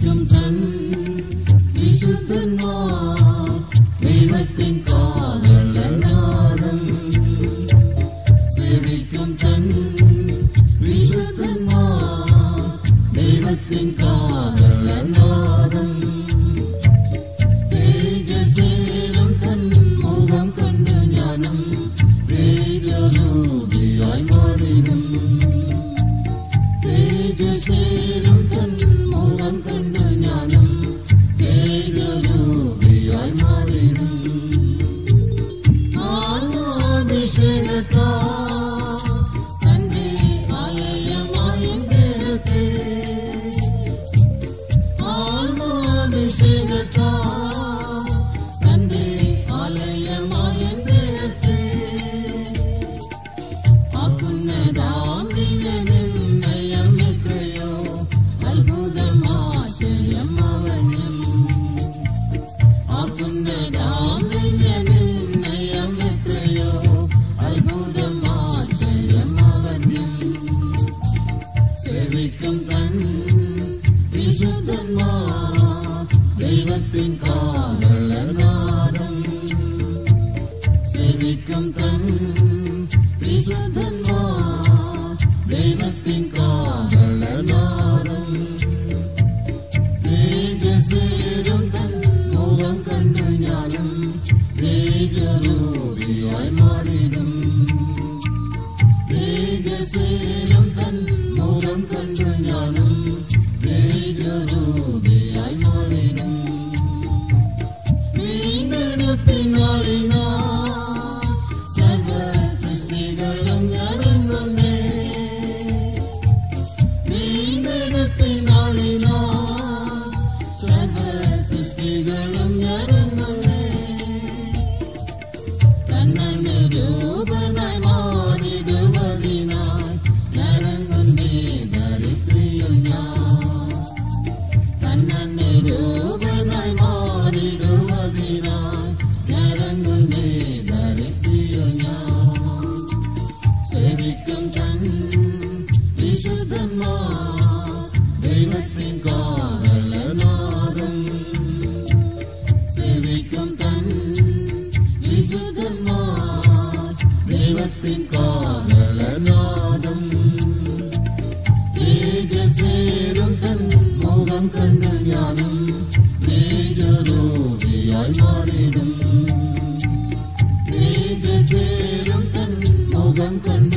സേവിക്കും തൻ വിശുദ്ധന്മാർ ദൈവത്തിൻ കാഹളനാദം സേവിക്കും തൻ വിശുദ്ധന്മാർ ദൈവത്തിൻ കാഹളനാദം തേജസ്സേറും തൻ മുഖം കണ്ട് ജ്ഞാനം തേജരൂപിയായി മാറിടും തേജസ്സേറും തൻ മുഖം കണ്ട് ജ്ഞാനം തേജരൂപിയായി മാറിടും ആത്മാഭിഷേകത്താൽ തന്റെ ആലയമായ ദൈവത്തെ ആത്മാഭിഷേകത്താൽ തന്റെ ആലയമായ ദൈവത്തെ ആക്കുന്നതാം ദിവ്യനിർണയം എത്രയോ അത്ഭുതം ആശ്ചര്യം അവനും ആക്കുന്നതാം ദിവ്യനിർണയം എത്രയോ അത്ഭുതം ആശ്ചര്യം അവനും സേവിക്കും തൻ വിശുദ്ധന്മാർ ദൈവത്തിൻ കാഹളനാദം സേവിക്കും തൻ വിശുദ്ധന്മാർ ദൈവത്തിൻ കാഹളനാദം തേജസ്സേറും തൻ മുഖം കണ്ടു ജ്ഞാനം തേജരൂപിയായി മാറിടും തേജസ്സേറും തൻ മുഖം കണ്ടു ജ്ഞാനം തേജരൂപിയായി മാറിടും വീണ്ടെടുപ്പിനാളിനാൾ സർവ സൃഷ്ടികളും ഞരങ്ങുന്നേ വീണ്ടെടുപ്പിനാളിനാൾ സർവ സൃഷ്ടികളും ഞരങ്ങുന്നേ തന്നനുരൂപനായി മാറിടുവതിനായി ഞരങ്ങുന്നേ ദരിദ്രയിൽ ഞാൻ തന്നനുരൂപനായി മാറിടുവതിനായി ഞരങ്ങുന്നേ ദരിദ്രയിൽ ഞാൻ സേവിക്കും തൻ വിശുദ്ധന്മാർ ദൈവത്തിൻ കാഹളനാദം സേവിക്കും തൻ വിശുദ്ധന്മാർ ദൈവത്തിൻ കാഹളനാദം തേജസ്സേറും തൻ മുഖം കണ്ടു ജ്ഞാനം തേജരൂപിയായി മാറിടും തേജസ്സേറും തൻ മുഖം കണ്ടു